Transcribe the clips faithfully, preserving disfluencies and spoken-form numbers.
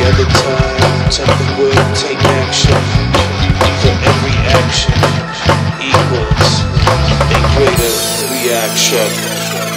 Together time, temper will take action. For every action equals a greater reaction.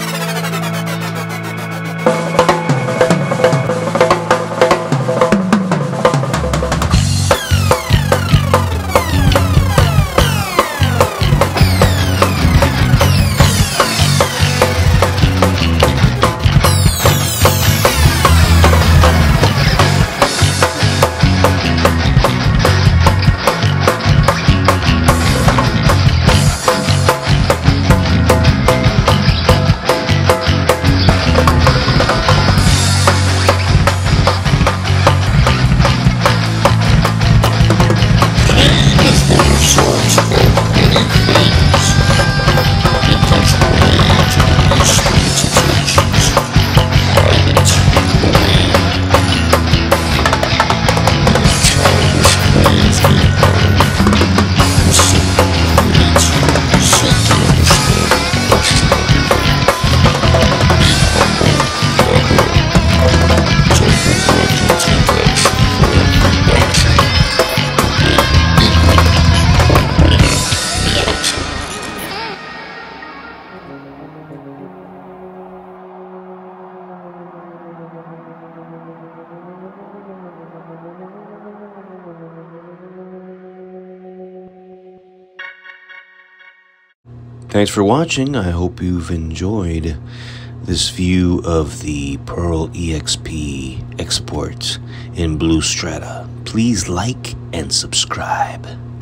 Thanks for watching. I hope you've enjoyed this view of the Pearl E X P export in Blue Strata. Please like and subscribe.